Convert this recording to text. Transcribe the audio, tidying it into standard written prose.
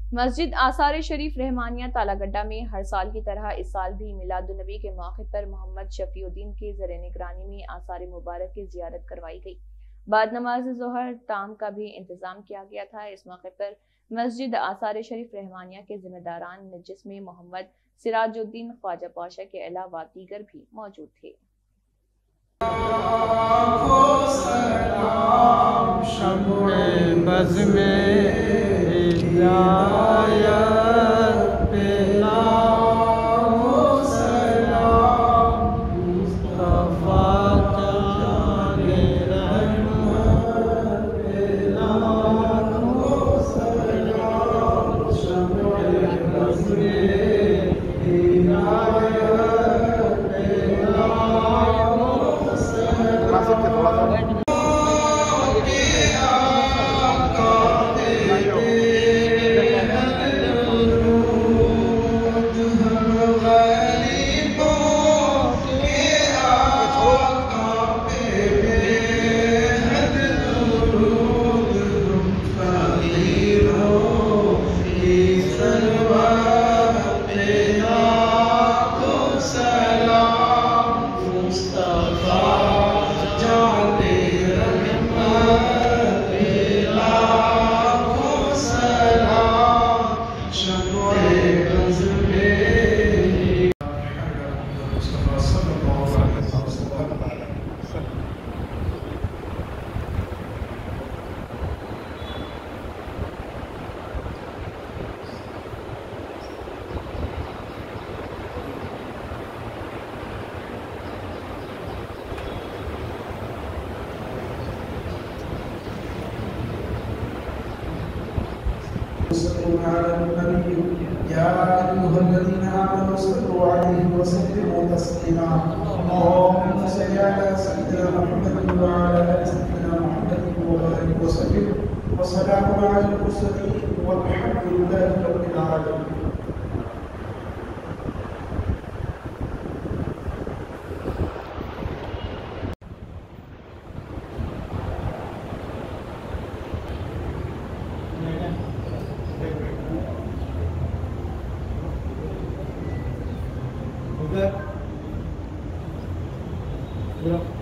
मस्जिद आसार शरीफ रहमानिया तालागड्डा में हर साल की तरह इस साल भी मिलादुन्नबी के मौके पर मोहम्मद शफीउद्दीन के ज़र निगरानी में आसार मुबारक की जियारत करवाई गई। बाद नमाज ज़ोहर ताम का भी इंतजाम किया गया था। इस मौके पर मस्जिद आसार शरीफ रहमानिया के जिम्मेदारान जिसमें मोहम्मद सिराजुद्दीन ख्वाजा पाशा के अलावा दीगर भी मौजूद थे। على النبي يا أيها الذين آمنوا صلوا عليه وسلموا تسليما اللهم صل على سيدنا محمد وعلى آل سيدنا محمد وبارك وسلم وسلام على المرسلين والحمد لله رب العالمين. Udah.